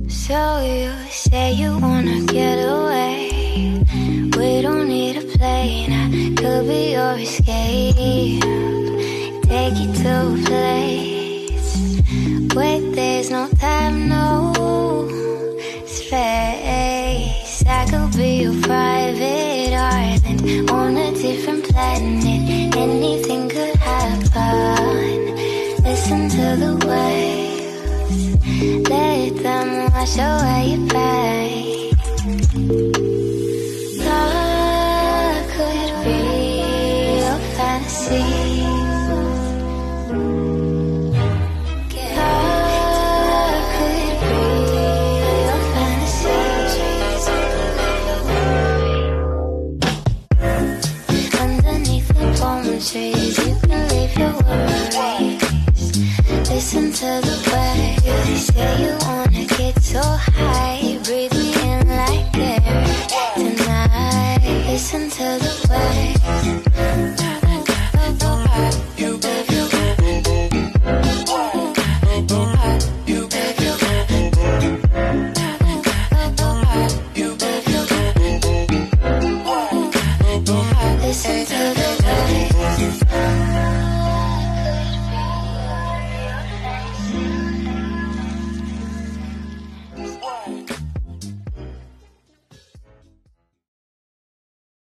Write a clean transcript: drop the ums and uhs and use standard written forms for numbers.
So you say you wanna get away. We don't need a plane, I could be your escape. Take you to a place where there's no time, no space. I could be your private island on a different planet. Anything could happen. Listen to the waves, let them wash away your pain. Love could be your fantasy. Trees, you can leave your worries. Listen to the waves. They say you wanna get so high.